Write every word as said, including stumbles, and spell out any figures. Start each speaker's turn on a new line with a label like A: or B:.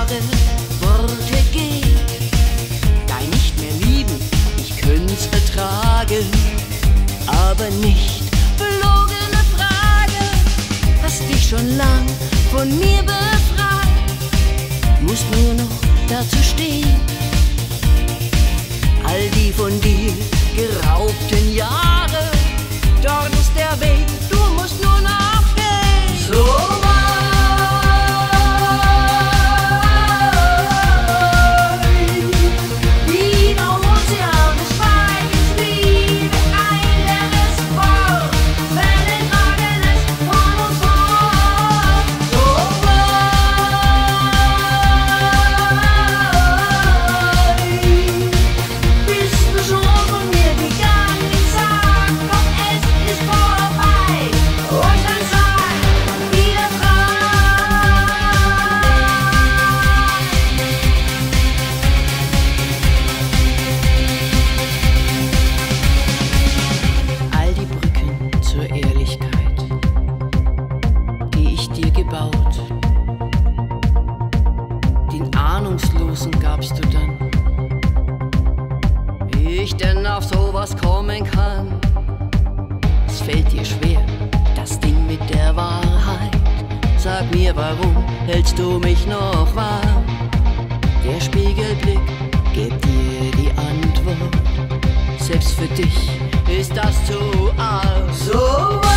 A: wahre Worte geht. Dein nicht mehr lieben, ich könnt's ertragen, aber nicht verlogene Frage, hast dich schon lang von mir befreit, musst nur noch dazu stehen. All die von dir geraubten Jahre, dort ist der Weg, du musst nur noch gehen. So gebaut. Den Ahnungslosen gabst du dann. Wie ich denn auf sowas kommen kann, es fällt dir schwer, das Ding mit der Wahrheit. Sag mir, warum hältst du mich noch warm? Der Spiegelblick gibt dir die Antwort. Selbst für dich ist das zu arg. So